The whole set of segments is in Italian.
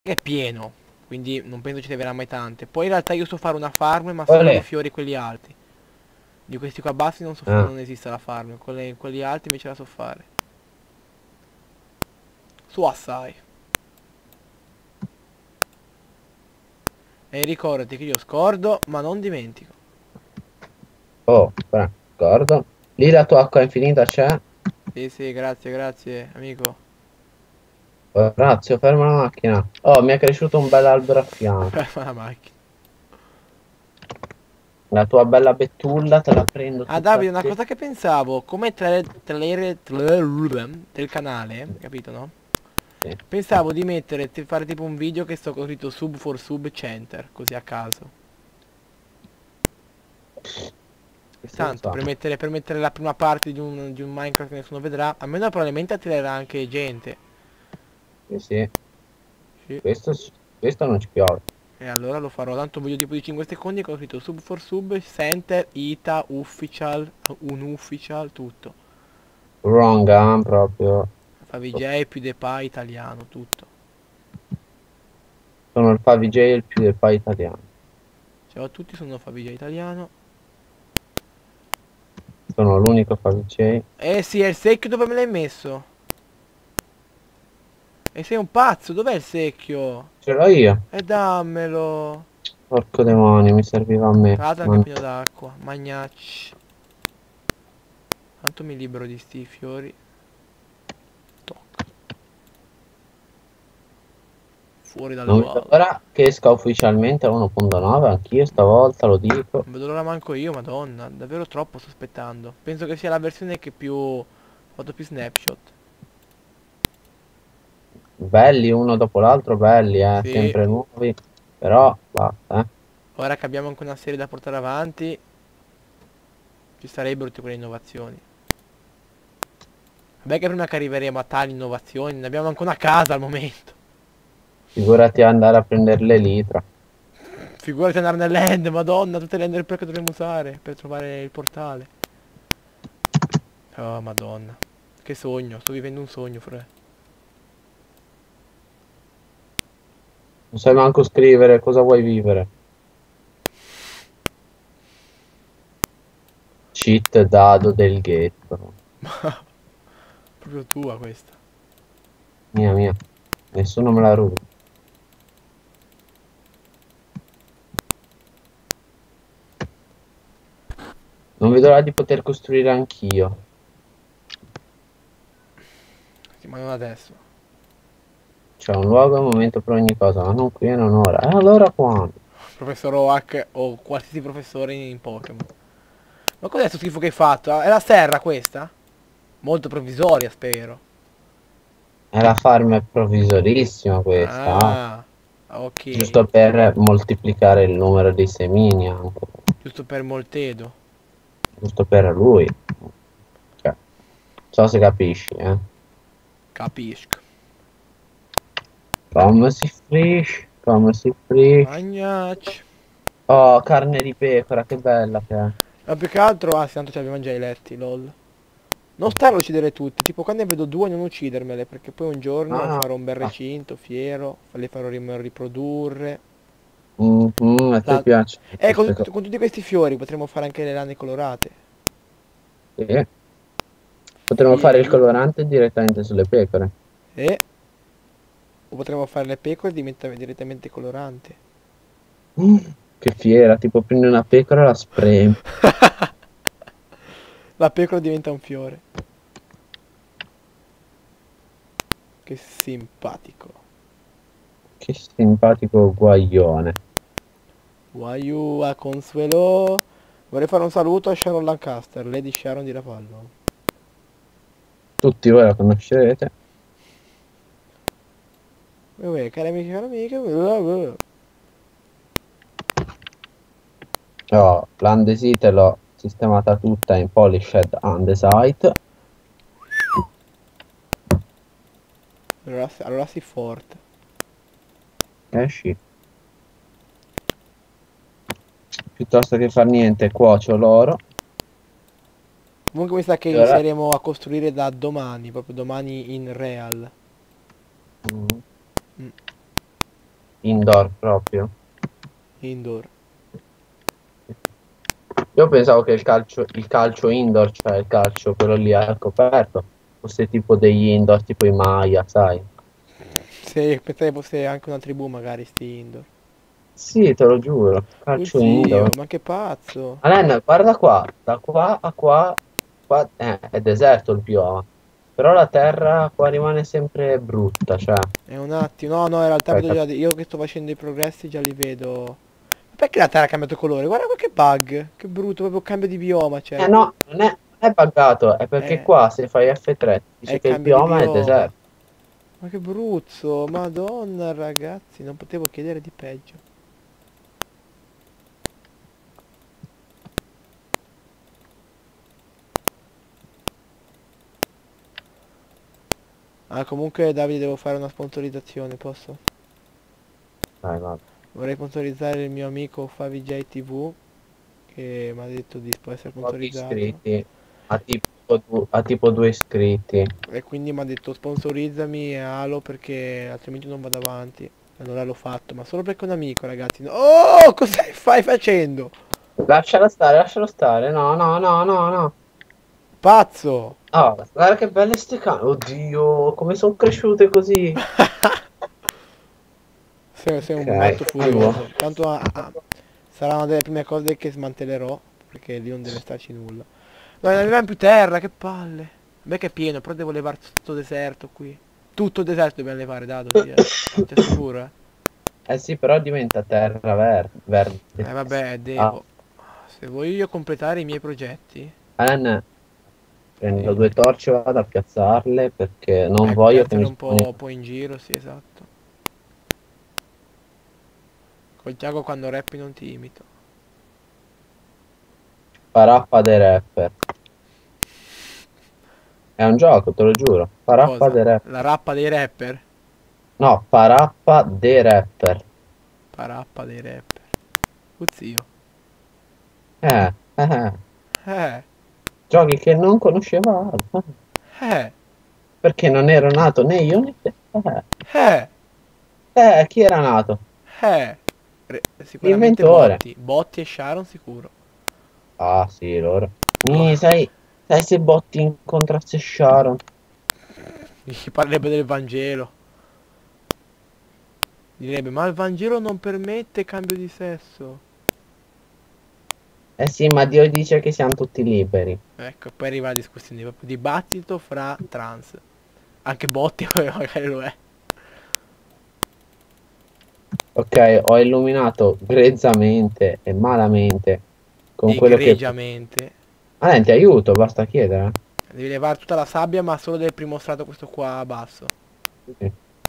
è pieno, quindi non penso ci ne verrà mai tante. Poi in realtà io so fare una farm, ma solo di Olè. fiori quelli alti. Di questi qua bassi Ah, non esiste la farm, quelli alti invece la so fare. Su assai. E ricordati che io scordo, ma non dimentico. oh, d'accordo. Lì la tua acqua infinita c'è? Sì, sì, grazie, grazie, amico. Orazio, ferma la macchina. Oh, mi è cresciuto un bel albero a fianco. Ferma la macchina. La tua bella betulla te la prendo Ah, tutta a Davide, una te. cosa che pensavo, come del canale, capito, no? Sì. Pensavo di mettere, fare tipo un video che sto con scritto sub for sub center, così a caso. Che senso Tanto ha? per mettere la prima parte di un Minecraft che nessuno vedrà, almeno probabilmente attirerà anche gente. Sì, sì. Sì. Questo, questo non ci piove. E allora lo farò, tanto un video tipo di 5 secondi con scritto sub for sub, center, ita, official, unufficial, tutto. Wrong, proprio. Fa VJ più PewDiePie italiano, tutto. Sono il Favij il più del pai italiano. Ciao a tutti, sono Fabio Italiano. Sono l'unico Favij. Eh sì, è il secchio dove me l'hai messo? E sei un pazzo, dov'è il secchio? Ce l'ho io. E dammelo. Porco demonio, mi serviva a me. Tra l'altro è anche pieno d'acqua. Magnacci. Tanto mi libero di sti fiori. Toc. Fuori dalle Non vedo balle. l'ora che esca ufficialmente a 1.9, anch'io stavolta lo dico. Non vedo l'ora manco io, madonna. Davvero troppo sto aspettando. Penso che sia la versione che più... Ho fatto più snapshot. Belli uno dopo l'altro, belli, Sì. sempre nuovi. Però, basta, Ora che abbiamo anche una serie da portare avanti, ci sarebbero tutte quelle innovazioni. Vabbè che prima che arriveremo a tali innovazioni, ne abbiamo anche una casa al momento. Figurati andare a prendere l'elitra. Figurati andare nell'end, madonna, tutte le ender pearl che dovremmo usare per trovare il portale. Oh, madonna. Che sogno, sto vivendo un sogno, fre. Non sai manco scrivere cosa vuoi vivere. Cheat dado del ghetto. Proprio tua questa. Mia mia. Nessuno me la ruba. Non vedo l'ora di poter costruire anch'io. Sì, ma non adesso. C'è un luogo e un momento per ogni cosa, ma non qui e non ora. E allora quando? Professor Oak o qualsiasi professore in Pokémon. Ma cos'è sto schifo che hai fatto? Ah, è la serra questa? Molto provvisoria, spero. E la farm è provvisorissima questa, Ah, ok. giusto per moltiplicare il numero dei semini anche, Giusto per Moltedo. giusto per lui. Cioè, so se capisci, eh. Capisco. Come si frisce, come si frisce. Magnacci. Oh, carne di pecora, che bella che è. Ma più che altro, ah sì, tanto ci abbiamo già i letti, lol. Non stare a uccidere tutti, tipo quando ne vedo due non uccidermele, perché poi un giorno Ah, farò un bel ah. recinto, fiero, le farò riprodurre. Mhm, a te piacciono queste cose. Con tutti questi fiori potremmo fare anche le lane colorate. Sì. Potremmo fare il Fieri. colorante direttamente sulle pecore. E o potremmo fare le pecore e diventa direttamente colorante. Mm, che fiera, tipo prendi una pecora e la spremi. La pecora diventa un fiore. Che simpatico. Che simpatico guaglione. Waiu a Consuelo. Vorrei fare un saluto a Sharon Lancaster, Lady Sharon di Rapallo. Tutti voi la conoscerete. Uè, cari amiche. Oh, l'andesite l'ho sistemata tutta in polished andesite. Allora si forte. Esci. Piuttosto che far niente, cuocio l'oro. Comunque mi sa che E ora... inizieremo a costruire da domani, proprio domani in real. Mm, Mm. indoor proprio. Indoor. Io pensavo che il calcio indoor, cioè il calcio quello lì al coperto, fosse tipo degli indoor, tipo i Maya, sai? Se pensavo fosse anche una tribù magari sti indoor. Sì, te lo giuro, calcio indoor. Zio, ma che pazzo. Alen, guarda qua, da qua a qua, qua è deserto il bioma, però la terra qua rimane sempre brutta, cioè, È un attimo. No, no, in realtà cioè, vedo già. Io che sto facendo i progressi già li vedo. Ma perché la terra ha cambiato colore? Guarda qua che bug. Che brutto, proprio cambio di bioma c'è. no, non è buggato, è perché È, qua se fai F3 è dice il che il cambio di bioma è bioma. deserto. Ma che bruzzo. Madonna ragazzi, non potevo chiedere di peggio. Ah, comunque Davide devo fare una sponsorizzazione, posso? Dai, vabbè. Vorrei sponsorizzare il mio amico FaviJ TV che mi ha detto di può essere Pochi sponsorizzato. iscritti, ha tipo 2 iscritti. E quindi mi ha detto sponsorizzami e Halo perché altrimenti non vado avanti. Allora l'ho fatto, ma solo perché è un amico, ragazzi. Oh, cosa fai facendo? Lascialo stare, no, no, no, no, no. Pazzo! Oh, guarda che belle ste cane. Oddio, come sono cresciute così. Sei un Ok, matto arrivo. furioso. Tanto sarà una delle prime cose che smantellerò, perché lì non deve starci nulla. No, non abbiamo più terra, che palle. A me che è pieno, però devo levare tutto deserto qui. Tutto il deserto dobbiamo levare, Dado, sì, eh. Ti assicuro, eh. Eh sì, però diventa terra verde. Vabbè, Ah, devo. Se voglio io completare i miei progetti. Alen, prendo Sì. 2 torce, vado a piazzarle perché non Ecco, voglio che piazzale mi un spawni po' in giro, sì, esatto. Col Tiago quando rappi non ti imito. Parappa dei rapper. È un gioco, te lo giuro. Parappa Cosa? dei La rapper. rappa dei rapper? No, parappa dei rapper. Parappa dei rapper. Zio. Eh, eh, eh. Eh, Giochi che non conoscevamo. eh, Perché non ero nato né io né te. eh, Chi era nato? eh. Sicuramente L'inventore. Botti. Botti e Sharon sicuro. Ah, sì, loro. Boh, Sai se Botti incontrasse Sharon? gli parlerebbe del Vangelo. Direbbe, ma il Vangelo non permette cambio di sesso. Eh sì, ma Dio dice che siamo tutti liberi. Ecco, poi arriva la discussione, proprio dibattito fra trans. Anche Botti magari lo è. Ok, ho illuminato grezzamente e malamente con quello che... Egregiamente. Ah, ti aiuto, basta chiedere. Devi levare tutta la sabbia, ma solo del primo strato, questo qua basso. Sì.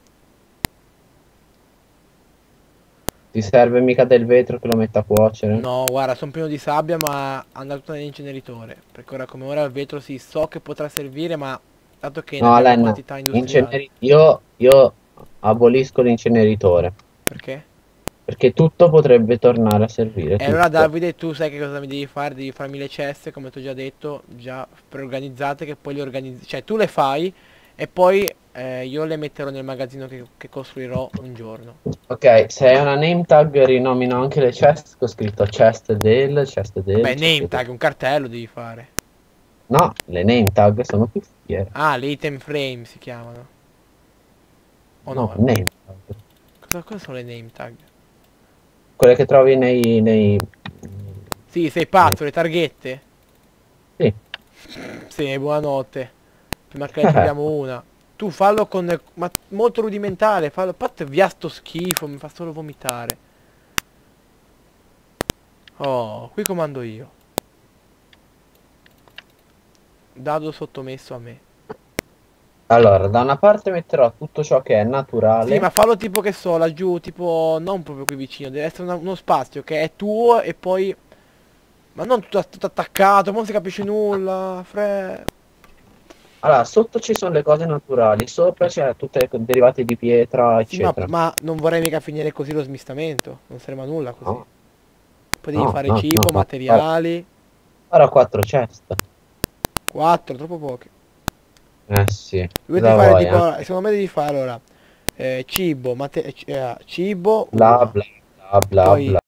Ti serve mica del vetro che lo metta a cuocere? No, guarda, sono pieno di sabbia, ma andrà tutta nell'inceneritore. Perché ora come ora il vetro sì, so che potrà servire, ma dato che ne No, abbiamo Alen, quantità industriali. io abolisco l'inceneritore. Perché? Perché tutto potrebbe tornare a servire, E allora tutto. Davide, tu sai che cosa mi devi fare? Devi farmi le ceste, come ti ho già detto, già preorganizzate, che poi le organizzi. Cioè tu le fai e poi io le metterò nel magazzino che costruirò un giorno. Ok, se è una name tag rinomino anche le chest, che ho scritto chest Vabbè, del, name chest del. tag, un cartello devi fare. No, le name tag sono più fiere. Ah, le item frame si chiamano. O No, no? name tag. Cosa sono le name tag? Quelle che trovi nei. Sì, sei pazzo, le targhette? Sì. Sì, buonanotte. Prima che ne troviamo una. Tu fallo con... Ma molto rudimentale, fallo... Pat via sto schifo, mi fa solo vomitare. Oh, qui comando io. Dado sottomesso a me. Allora, da una parte metterò tutto ciò che è Sì, ma naturale. fallo tipo che so, laggiù, tipo... Non proprio qui vicino, deve essere uno spazio che è tuo e poi... Ma non tutto attaccato, ma non si capisce nulla, Allora, sotto ci sono le cose naturali, sopra c'è tutte le derivate di pietra, Sì, ma, eccetera. ma non vorrei mica finire così lo smistamento. Non serve a nulla così. No, Poi devi no, fare no, no, cibo, no. Guarda, materiali. guarda 4 chest. 4, troppo pochi. Eh sì, Dovete cosa fare vuoi, tipo, eh? secondo me devi fare allora. cibo, cibo, Bla uva. bla bla bla Poi bla.